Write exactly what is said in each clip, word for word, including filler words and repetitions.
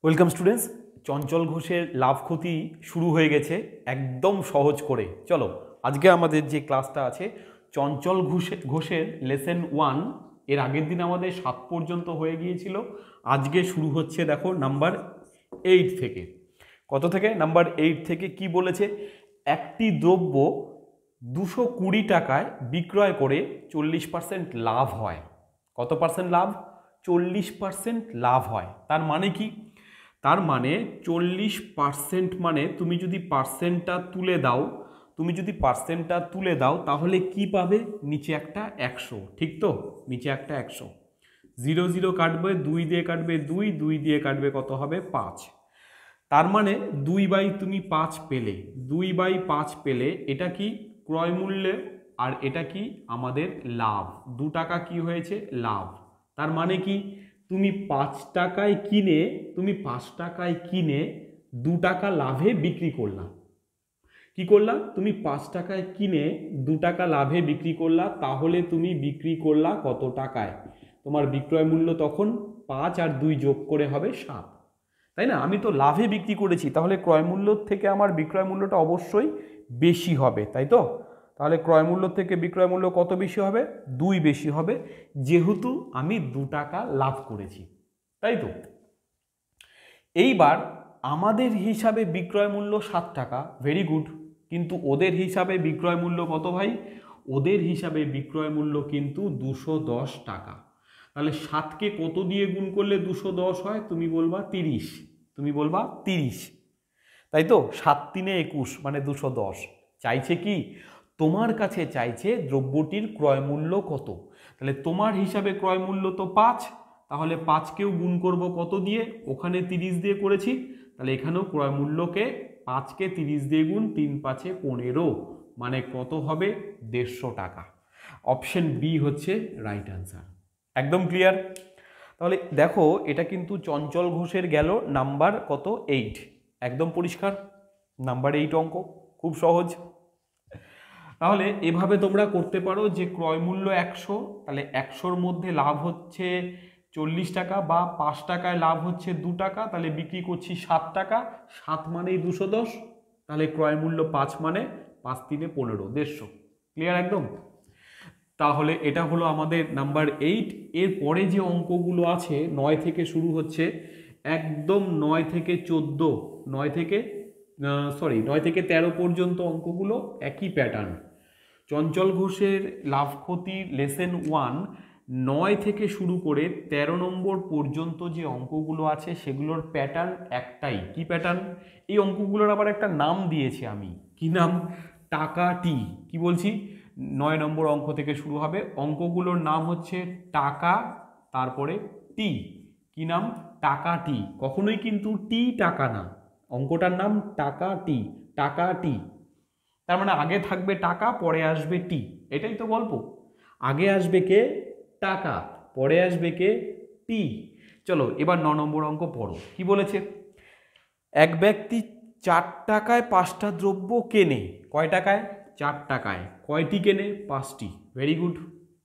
Welcome students. চঞ্চল ঘোষের লাভ ক্ষতি শুরু হয়ে গেছে একদম সহজ করে। চলো আজকে আমাদের যে ক্লাসটা আছে চঞ্চল ঘোষে ঘোষের লেসন ওয়ান, এর আগের দিন আমাদের সাত পর্যন্ত হয়ে গিয়েছিল। আজকে শুরু হচ্ছে দেখো নাম্বার এইট থেকে। কত থেকে? নাম্বার এইট থেকে। কি বলেছে? একটি দ্রব্য দুশো কুড়ি টাকায় বিক্রয় করে চল্লিশ পার্সেন্ট লাভ হয়। কত পার্সেন্ট লাভ? চল্লিশ পার্সেন্ট লাভ হয়। তার মানে কি? তার মানে চল্লিশ পার্সেন্ট মানে তুমি যদি পার্সেন্টটা তুলে দাও তুমি যদি পার্সেন্টটা তুলে দাও তাহলে কি পাবে? নিচে একটা একশো, ঠিক তো? নিচে একটা একশো, জিরো জিরো কাটবে, দুই দিয়ে কাটবে দুই, দুই দিয়ে কাটবে কত হবে? পাঁচ। তার মানে দুই বাই তুমি পাঁচ পেলে, দুই বাই পাঁচ পেলে। এটা কি? ক্রয় মূল্যে। আর এটা কি? আমাদের লাভ। দু টাকা কি হয়েছে? লাভ। তার মানে কি? তুমি পাঁচ টাকায় কিনে তুমি পাঁচ টাকায় কিনে দু টাকা লাভে বিক্রি করলা। কি করলা? তুমি পাঁচ টাকায় কিনে দু টাকা লাভে বিক্রি করলা। তাহলে তুমি বিক্রি করলা কত টাকায়? তোমার বিক্রয় মূল্য তখন পাঁচ আর দুই যোগ করে হবে সাত, তাই না? আমি তো লাভে বিক্রি করেছি, তাহলে ক্রয় মূল্য থেকে আমার বিক্রয় মূল্যটা অবশ্যই বেশি হবে, তাই তো? তাহলে ক্রয় মূল্য থেকে বিক্রয় মূল্য কত বেশি হবে? দুই বেশি হবে, যেহেতু আমি দু টাকা লাভ করেছি, তাই তো? এইবার আমাদের হিসাবে বিক্রয় মূল্য সাত টাকা, ভেরি গুড। কিন্তু ওদের হিসাবে বিক্রয় মূল্য কত ভাই? ওদের হিসাবে বিক্রয় মূল্য কিন্তু দুশো দশ টাকা। তাহলে সাতকে কত দিয়ে গুণ করলে দুশো দশ হয়? তুমি বলবা তিরিশ। তুমি বলবা তিরিশ, তাই তো? সাত তিনে একুশ মানে দুশো দশ। চাইছে কি? তোমার কাছে চাইছে দ্রব্যটির ক্রয় মূল্য কত। তাহলে তোমার হিসাবে ক্রয় মূল্য তো পাঁচ, তাহলে পাঁচকেও গুণ করব কত দিয়ে? ওখানে তিরিশ দিয়ে করেছি, তাহলে এখানেও ক্রয় মূল্যকে পাঁচকে তিরিশ দিয়ে গুণ, তিন পাঁচে পনেরো, মানে কত হবে? দেড়শো টাকা। অপশন বি হচ্ছে রাইট অ্যান্সার। একদম ক্লিয়ার? তাহলে দেখো এটা কিন্তু চঞ্চল ঘোষের গেল নাম্বার কত? এইট। একদম পরিষ্কার। নাম্বার এইট অঙ্ক খুব সহজ। তাহলে এভাবে তোমরা করতে পারো যে ক্রয় মূল্য একশো, তাহলে একশোর মধ্যে লাভ হচ্ছে চল্লিশ টাকা, বা পাঁচ টাকায় লাভ হচ্ছে দু টাকা, তাহলে বিক্রি করছি সাত টাকা। সাত মানেই দুশো দশ, তাহলে ক্রয় মূল্য পাঁচ মানে পাঁচ তিনে পনেরো, দেড়শো। ক্লিয়ার একদম? তাহলে এটা হলো আমাদের নাম্বার এইট। এর পরে যে অঙ্কগুলো আছে নয় থেকে শুরু হচ্ছে, একদম নয় থেকে চোদ্দ, নয় থেকে সরি নয় থেকে তেরো পর্যন্ত অঙ্কগুলো একই প্যাটার্ন। চঞ্চল ঘোষের লাভ ক্ষতি লেসন ওয়ান নয় থেকে শুরু করে তেরো নম্বর পর্যন্ত যে অঙ্কগুলো আছে সেগুলোর প্যাটার্ন একটাই। কি প্যাটার্ন? এই অঙ্কগুলোর আবার একটা নাম দিয়েছি আমি। কি নাম? টাকা টি। কি বলছি? নয় নম্বর অঙ্ক থেকে শুরু হবে। অঙ্কগুলোর নাম হচ্ছে টাকা, তারপরে টি। কি নাম? টাকা টি। কখনোই কিন্তু টি টাকা না, অঙ্কটার নাম টাকা টি। টাকা টি, তার মানে আগে থাকবে টাকা, পরে আসবে টি। এটাই তো গল্প। আগে আসবে কে? টাকা, পরে আসবে কে? টি। চলো এবার ন নম্বর অঙ্ক পড়ো। কি বলেছে? এক ব্যক্তি চার টাকায় পাঁচটা দ্রব্য কেনে। কয় টাকায়? চার টাকায়। কয়টি কেনে? পাঁচটি। Very good.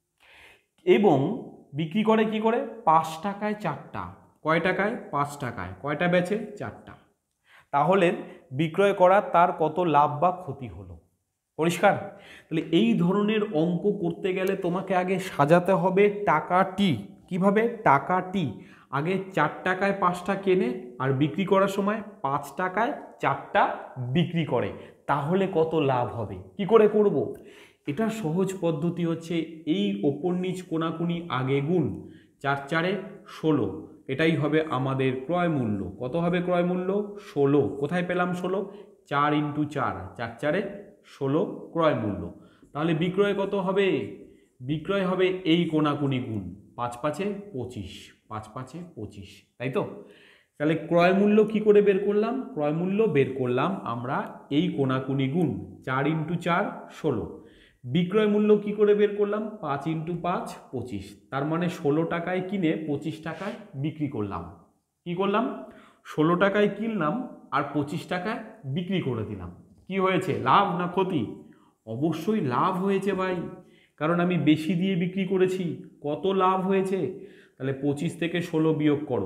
এবং বিক্রি করে কি করে? পাঁচ টাকায় চারটা। কয় টাকায়? পাঁচ টাকায়। কয়টা বেচে? চারটা। তাহলে বিক্রয় করা তার কত লাভ বা ক্ষতি হলো? পরিষ্কার? তাহলে এই ধরনের অঙ্ক করতে গেলে তোমাকে আগে সাজাতে হবে টাকাটি। কিভাবে? টাকাটি। আগে চার টাকায় পাঁচটা কেনে আর বিক্রি করার সময় পাঁচ টাকায় চারটা বিক্রি করে, তাহলে কত লাভ হবে? কি করে করব? এটা সহজ পদ্ধতি হচ্ছে এই ওপর নিচ কোনাকুনি আগে গুণ। চার চারে ষোলো, এটাই হবে আমাদের ক্রয় মূল্য। কত হবে ক্রয় মূল্য? ষোলো। কোথায় পেলাম ষোলো? চার ইন্টু চার, চার চারে ষোলো ক্রয় মূল্য। তাহলে বিক্রয় কত হবে? বিক্রয় হবে এই কোনাকুনি গুণ, পাঁচ পাঁচে পঁচিশ, পাঁচ পাঁচে পঁচিশ, তাই তো? তাহলে ক্রয় মূল্য কি করে বের করলাম? ক্রয় মূল্য বের করলাম আমরা এই কোনাকুনি গুণ, চার ইন্টু চার ষোলো। বিক্রয় মূল্য কি করে বের করলাম? পাঁচ ইন্টু পাঁচ পঁচিশ। তার মানে ষোলো টাকায় কিনে পঁচিশ টাকায় বিক্রি করলাম। কি করলাম? ষোলো টাকায় কিনলাম আর পঁচিশ টাকায় বিক্রি করে দিলাম। কি হয়েছে? লাভ না ক্ষতি? অবশ্যই লাভ হয়েছে ভাই, কারণ আমি বেশি দিয়ে বিক্রি করেছি। কত লাভ হয়েছে? তাহলে পঁচিশ থেকে ষোলো বিয়োগ করো,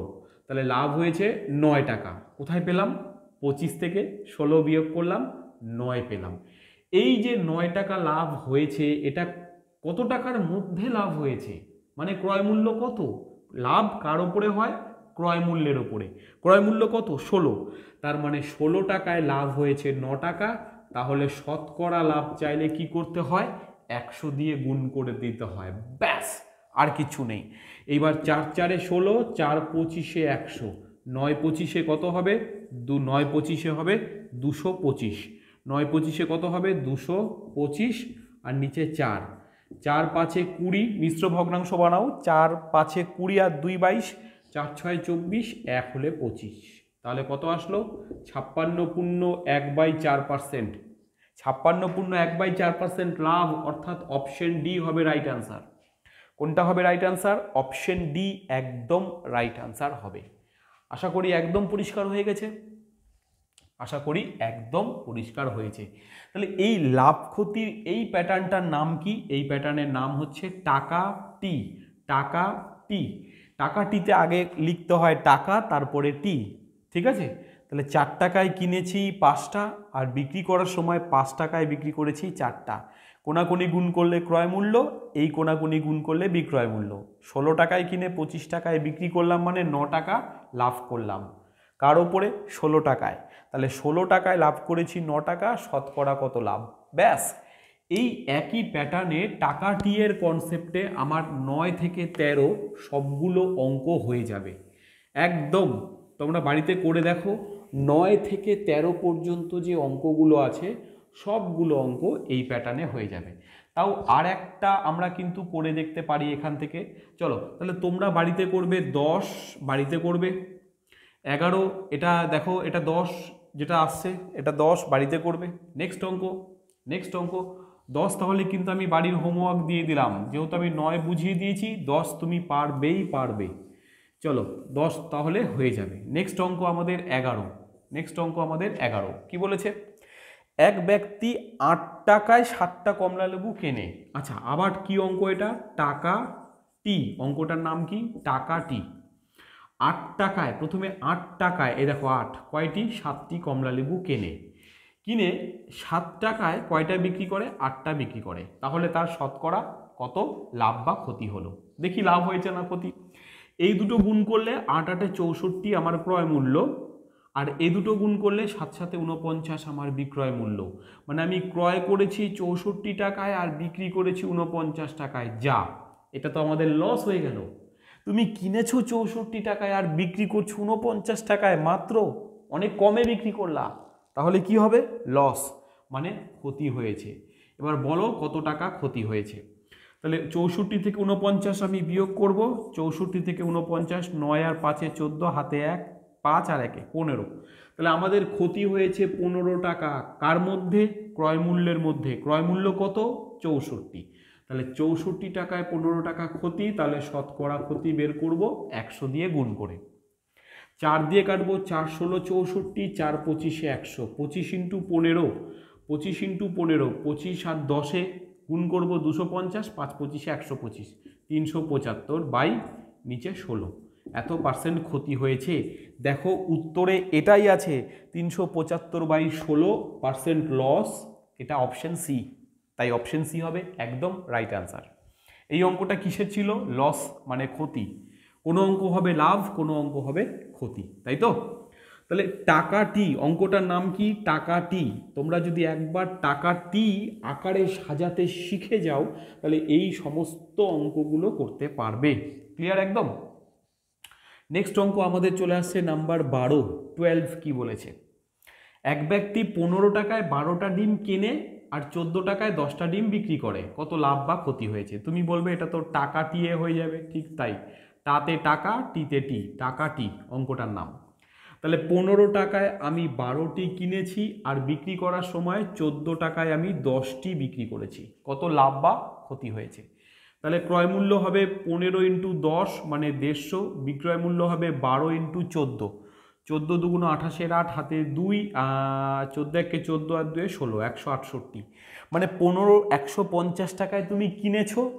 তাহলে লাভ হয়েছে নয় টাকা। কোথায় পেলাম? পঁচিশ থেকে ষোলো বিয়োগ করলাম, নয় পেলাম। এই যে নয় টাকা লাভ হয়েছে, এটা কত টাকার মধ্যে লাভ হয়েছে? মানে ক্রয় মূল্য কত? লাভ কার ওপরে হয়? ক্রয় মূল্যের ওপরে। ক্রয় মূল্য কত? ষোলো। তার মানে ষোলো টাকায় লাভ হয়েছে ন টাকা। তাহলে শতকরা লাভ চাইলে কি করতে হয়? একশো দিয়ে গুণ করে দিতে হয়, ব্যাস, আর কিছু নেই। এইবার চার চারে ষোলো, চার পঁচিশে একশো, নয় পঁচিশে কত হবে? দু নয় পঁচিশে হবে দুশো পঁচিশ। নয় পঁচিশে কত হবে? দুশো পঁচিশ। আর নিচে চার, চার পাঁচে কুড়ি, মিশ্র ভগ্নাংশ বানাও। চার পাঁচে কুড়ি আর দুই বাইশ, চার ছয় চব্বিশ, এক হলে পঁচিশ। তাহলে কত আসলো? ছাপ্পান্ন পূর্ণ এক বাই চার পার্সেন্ট। ছাপ্পান্ন পূর্ণ এক বাই চার পার্সেন্ট লাভ, অর্থাৎ অপশন ডি হবে রাইট আনসার। কোনটা হবে রাইট আনসার? অপশন ডি একদম রাইট আনসার হবে। আশা করি একদম পরিষ্কার হয়ে গেছে। আশা করি একদম পরিষ্কার হয়েছে। তাহলে এই লাভ ক্ষতির এই প্যাটার্নটার নাম কি? এই প্যাটার্নের নাম হচ্ছে টাকা টি। টাকা টি। টাকা টিতে আগে লিখতে হয় টাকা, তারপরে টি, ঠিক আছে? তাহলে চার টাকায় কিনেছি পাঁচটা, আর বিক্রি করার সময় পাঁচ টাকায় বিক্রি করেছি চারটা। কোনাকুনি গুণ করলে ক্রয় মূল্য, এই কোনাকুনি গুণ করলে বিক্রয় মূল্য। ষোলো টাকায় কিনে পঁচিশ টাকায় বিক্রি করলাম, মানে ন টাকা লাভ করলাম। কার ওপরে? ষোলো টাকায়। তাহলে ষোলো টাকায় লাভ করেছি ন টাকা, শতকরা কত লাভ? ব্যাস। এই একই প্যাটার্নে টাকা টি এর কনসেপ্টে আমার নয় থেকে তেরো সবগুলো অঙ্ক হয়ে যাবে একদম। তোমরা বাড়িতে করে দেখো, নয় থেকে তেরো পর্যন্ত যে অঙ্কগুলো আছে সবগুলো অঙ্ক এই প্যাটার্নে হয়ে যাবে। তাও আর একটা আমরা কিন্তু করে দেখতে পারি এখান থেকে। চলো তাহলে তোমরা বাড়িতে করবে দশ, বাড়িতে করবে এগারো, এটা দেখো এটা দশ যেটা আসছে, এটা দশ বাড়িতে করবে। নেক্সট অঙ্ক, নেক্সট অঙ্ক দশ। তাহলে কিন্তু আমি বাড়ির হোমওয়ার্ক দিয়ে দিলাম, যেহেতু আমি নয় বুঝিয়ে দিয়েছি, দশ তুমি পারবেই পারবে। চলো দশ তাহলে হয়ে যাবে। নেক্সট অঙ্ক আমাদের এগারো। নেক্সট অঙ্ক আমাদের এগারো কি বলেছে? এক ব্যক্তি আট টাকায় সাতটা কমলা লেবু কেনে। আচ্ছা, আবার কি অঙ্ক এটা? টাকা টি। অঙ্কটার নাম কি? টাকা টি। আট টাকায়, প্রথমে আট টাকায়, এই দেখো আট, কয়টি? সাতটি কমলা লেবু কেনে। কিনে সাত টাকায় কয়টা বিক্রি করে? আটটা বিক্রি করে। তাহলে তার শতকরা কত লাভ বা ক্ষতি হলো? দেখি লাভ হয়েছে না ক্ষতি। এই দুটো গুণ করলে আট আটে চৌষট্টি আমার ক্রয় মূল্য, আর এই দুটো গুণ করলে সাত সাথে উনপঞ্চাশ আমার বিক্রয় মূল্য। মানে আমি ক্রয় করেছি চৌষট্টি টাকায় আর বিক্রি করেছি উনপঞ্চাশ টাকায়। যা, এটা তো আমাদের লস হয়ে গেল। তুমি কিনেছো চৌষট্টি টাকায় আর বিক্রি করছো উনপঞ্চাশ টাকায়, মাত্র অনেক কমে বিক্রি করলা, তাহলে কি হবে? লস, মানে ক্ষতি হয়েছে। এবার বলো কত টাকা ক্ষতি হয়েছে। তাহলে চৌষট্টি থেকে উনপঞ্চাশ আমি বিয়োগ করব। চৌষট্টি থেকে উনপঞ্চাশ, নয় আর পাঁচে চোদ্দো, হাতে এক, পাঁচ আর একে পনেরো। তাহলে আমাদের ক্ষতি হয়েছে পনেরো টাকা। কার মধ্যে? ক্রয় মূল্যের মধ্যে। ক্রয় মূল্য কত? চৌষট্টি। তাহলে চৌষট্টি টাকায় পনেরো টাকা ক্ষতি, তাহলে শতকরা ক্ষতি বের করব একশো দিয়ে গুণ করে। চার দিয়ে কাটবো, চার ষোলো চৌষট্টি, চার পঁচিশে একশো, পঁচিশ ইন্টু পনেরো, পঁচিশ ইন্টু পনেরো, পঁচিশ আর দশে গুণ করবো দুশো পঞ্চাশ, পাঁচ পঁচিশে একশো পঁচিশ, তিনশো পঁচাত্তর বাই নিচে ষোলো। এত পার্সেন্ট ক্ষতি হয়েছে। দেখো উত্তরে এটাই আছে, তিনশো পঁচাত্তর বাই ষোলো পার্সেন্ট লস। এটা অপশন সি, তাই অপশন সি হবে একদম রাইট আনসার। এই অঙ্কটা কিসের ছিল? লস মানে ক্ষতি। কোনো অঙ্ক হবে লাভ, কোনো অঙ্ক হবে ক্ষতি, তাই তো? তাহলে টাকা টি, অঙ্কটার নাম কি? টাকা টি। তোমরা যদি একবার টাকা টি আকারে সাজাতে শিখে যাও, তাহলে এই সমস্ত অঙ্কগুলো করতে পারবে। ক্লিয়ার একদম? নেক্সট অঙ্ক আমাদের চলে আসছে নাম্বার বারো, টুয়েলভ কি বলেছে? এক ব্যক্তি পনেরো টাকায় বারোটা ডিম কেনে আর চোদ্দো টাকায় দশটা ডিম বিক্রি করে। কত লাভ বা ক্ষতি হয়েছে? তুমি বলবে এটা তো টাকা টিয়ে হয়ে যাবে। ঠিক তাই, টাতে টাকা, টিতে টি, টাকা টি অঙ্কটার নাম। তাহলে পনেরো টাকায় আমি বারোটি কিনেছি আর বিক্রি করার সময় চোদ্দো টাকায় আমি দশটি বিক্রি করেছি। কত লাভ বা ক্ষতি হয়েছে? তাহলে ক্রয় মূল্য হবে পনেরো ইন্টু দশ মানে দেড়শো, বিক্রয় মূল্য হবে বারো ইন্টু চোদ্দো, চোদ্দো দুগুণ আঠাশের আট, হাতে দুই, চোদ্দো একে চোদ্দো আর দুয়ে ষোলো, একশো আটষট্টি। মানে পনেরো একশো পঞ্চাশ টাকায় তুমি কিনেছো,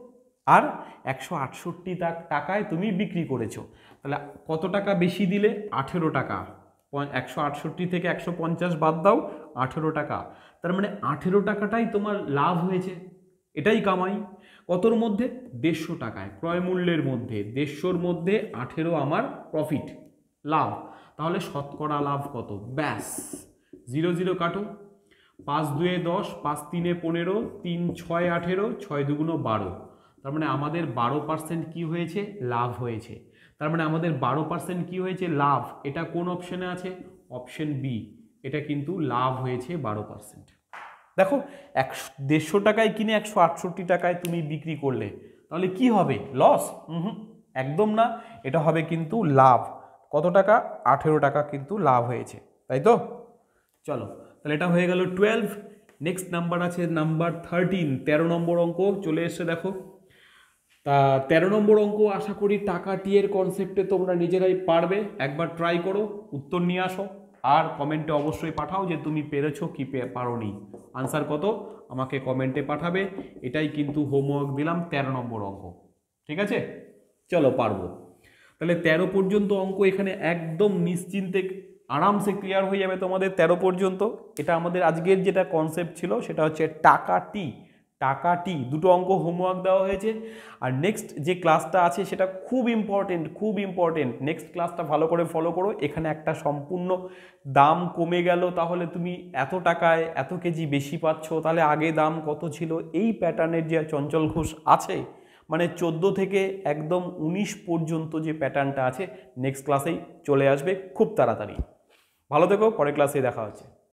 আর একশো আটষট্টি টাকায় তুমি বিক্রি করেছো। তাহলে কত টাকা বেশি দিলে? আঠেরো টাকা। একশো আটষট্টি থেকে একশো পঞ্চাশ বাদ দাও, আঠেরো টাকা। তার মানে আঠেরো টাকাটাই তোমার লাভ হয়েছে, এটাই কামাই। কতর মধ্যে? দেড়শো টাকায়, ক্রয় মূল্যের মধ্যে দেড়শোর মধ্যে আঠেরো আমার প্রফিট, লাভ। তাহলে শতকরা লাভ কত? ব্যাস, জিরো জিরো কাটো, পাঁচ দুয়ে দশ, পাঁচ তিনে পনেরো, তিন ছয় আঠেরো, ছয় দুগুণো বারো। তার মানে আমাদের বারো পার্সেন্ট কী হয়েছে? লাভ হয়েছে। তার মানে আমাদের বারো পার্সেন্ট কী হয়েছে? লাভ। এটা কোন অপশানে আছে? Option B. এটা কিন্তু লাভ হয়েছে বারো পার্সেন্ট। দেখো, একশো দেড়শো টাকায় কিনে একশো আটষট্টি টাকায় তুমি বিক্রি করলে, তাহলে কি হবে? লস? হুম, একদম না, এটা হবে কিন্তু লাভ। কত টাকা? আঠেরো টাকা কিন্তু লাভ হয়েছে, তাই তো? চলো, তাহলে এটা হয়ে গেল টুয়েলভ। নেক্সট নাম্বার আছে নাম্বার থার্টিন, তেরো নম্বর অঙ্ক চলে এসছে। দেখো, তা তেরো নম্বর অঙ্ক আশা করি টাকা টি এর কনসেপ্টে তোমরা নিজেরাই পারবে। একবার ট্রাই করো, উত্তর নিয়ে আসো, আর কমেন্টে অবশ্যই পাঠাও যে তুমি পেরেছো কি পারোনি। আনসার কত আমাকে কমেন্টে পাঠাবে। এটাই কিন্তু হোমওয়ার্ক দিলাম, তেরো নম্বর অঙ্ক। ঠিক আছে, চলো পারবো। তাহলে তেরো পর্যন্ত অঙ্ক এখানে একদম নিশ্চিন্তে আরামসে ক্লিয়ার হয়ে যাবে তোমাদের তেরো পর্যন্ত। এটা আমাদের আজকের যেটা কনসেপ্ট ছিল সেটা হচ্ছে টাকা টি। টাকা টি দুটো অঙ্ক হোমওয়ার্ক দেওয়া হয়েছে। আর নেক্সট যে ক্লাসটা আছে সেটা খুব ইম্পর্টেন্ট, খুব ইম্পর্টেন্ট। নেক্সট ক্লাসটা ভালো করে ফলো করো। এখানে একটা সম্পূর্ণ দাম কমে গেল, তাহলে তুমি এত টাকায় এত কেজি বেশি পাচ্ছ, তাহলে আগে দাম কত ছিল? এই প্যাটার্নের যে চঞ্চল ঘোষ আছে, মানে চোদ্দো থেকে একদম উনিশ পর্যন্ত যে প্যাটার্নটা আছে, নেক্সট ক্লাসেই চলে আসবে খুব তাড়াতাড়ি। ভালো থেকো, পরের ক্লাসে দেখা হচ্ছে।